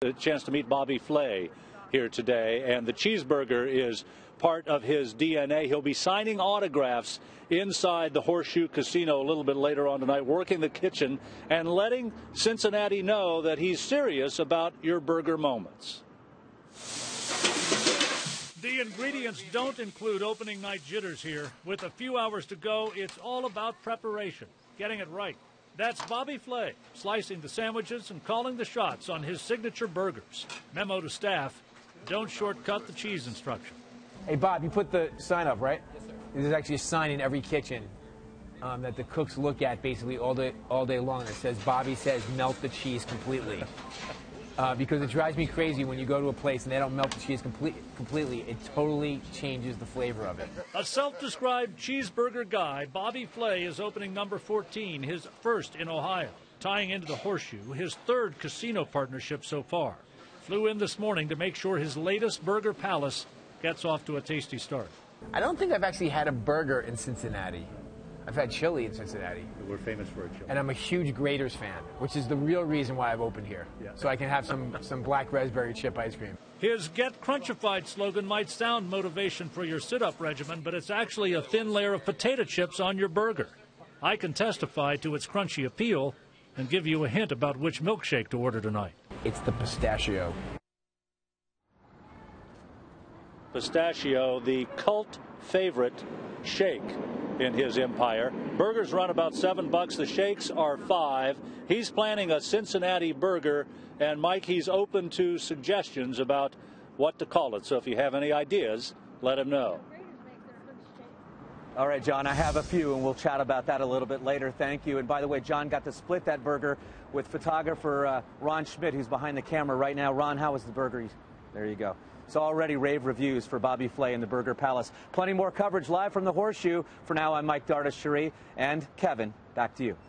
a chance to meet Bobby Flay here today, and the cheeseburger is part of his DNA. He'll be signing autographs inside the Horseshoe Casino a little bit later on tonight, working the kitchen and letting Cincinnati know that he's serious about your burger moments. The ingredients don't include opening night jitters here. With a few hours to go, it's all about preparation, getting it right. That's Bobby Flay, slicing the sandwiches and calling the shots on his signature burgers. Memo to staff, don't shortcut the cheese instruction. Hey, Bob, you put the sign up, right? Yes, sir. There's actually a sign in every kitchen that the cooks look at basically all day long. It says, Bobby says, melt the cheese completely. Because it drives me crazy when you go to a place and they don't melt the cheese completely. It totally changes the flavor of it. A self-described cheeseburger guy, Bobby Flay is opening number 14, his first in Ohio, tying into the Horseshoe, his third casino partnership so far. Flew in this morning to make sure his latest burger palace gets off to a tasty start. I don't think I've actually had a burger in Cincinnati. I've had chili in Cincinnati. We're famous for a chili. And I'm a huge Graders fan, which is the real reason why I've opened here. Yeah. So I can have some black raspberry chip ice cream. His Get Crunchified slogan might sound motivation for your sit-up regimen, but it's actually a thin layer of potato chips on your burger. I can testify to its crunchy appeal and give you a hint about which milkshake to order tonight. It's the pistachio. Pistachio, the cult favorite shake in his empire. Burgers run about $7. The shakes are $5. He's planning a Cincinnati burger, and Mike, he's open to suggestions about what to call it. So if you have any ideas, let him know. All right, John, I have a few, and we'll chat about that a little bit later. Thank you. And by the way, John got to split that burger with photographer Ron Schmidt, who's behind the camera right now. Ron, how was the burger? There you go. So already rave reviews for Bobby Flay and the Burger Palace. Plenty more coverage live from the Horseshoe. For now, I'm Mike Dardis-Cherie, and Kevin, back to you.